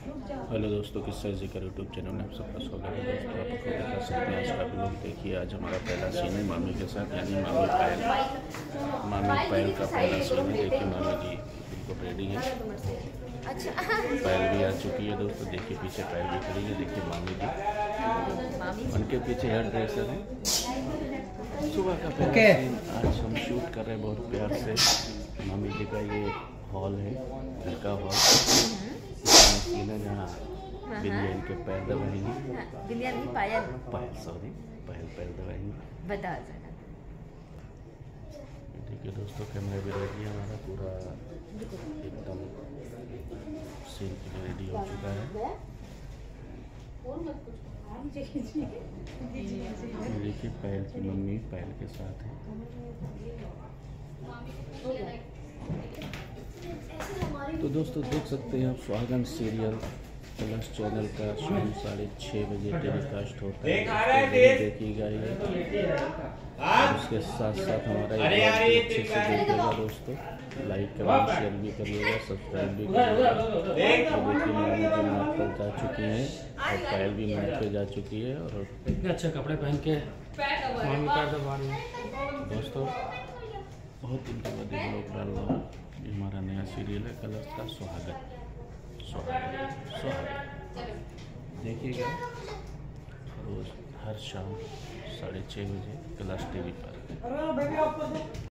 Hello दोस्तों, किस्सा जिक्र यूट्यूब चैनल में आप सबका स्वागत है। दोस्तों, आप लोग देख सकते हैं आज का ब्लॉग। देखिए, आज हमारा पहला सीन है मामी के साथ, यानी मामी पायल का पहला सीन है। देखिए, मामी जी बिल्कुल रेडी है। पायल भी आ चुकी है। दोस्तों देखिए, पीछे पायल भी खड़ी है। देखिए मामी जी, उनके पीछे हेयर ड्रेसर है। सुबह का पहला सीन आज हम शूट कर रहे हैं बहुत प्यार से। मामी जी का ये हॉल है, घर का हॉल सीन है, जहाँ बिल्लियाँ इनके पैर दबाएंगी। बिल्लियाँ नहीं, पायल पैर दबाएंगी। बता ठीक है दोस्तों, कैमरा भी रेडी है हमारा, पूरा एकदम सीन के लिए रेडी हो चुका है। देखिए, पायल की मम्मी पायल के साथ है। तो दोस्तों देख सकते हैं आप, सुहागन सीरियल प्लस चैनल का शाम 6:30 बजे टेलीकास्ट होता है। देखिएगा ये, और उसके साथ साथ हमारा ये अच्छे से देखिएगा दोस्तों। लाइक कमेंट शेयर भी करिएगा, सब्सक्राइब भी करिएगा। तो देखिए, मामी जी मैट पर जा चुकी हैं और पायल भी मैट पे जा चुकी है, और इतने अच्छे कपड़े पहन के मामी पैर दबा रही है। दोस्तों बहुत दिन के बाद एक लोग डाल रहा हूँ। ये हमारा नया सीरियल है कलर्स का, सुहागन। देखिएगा रोज़ हर शाम 6:30 बजे कलर्स टीवी पर।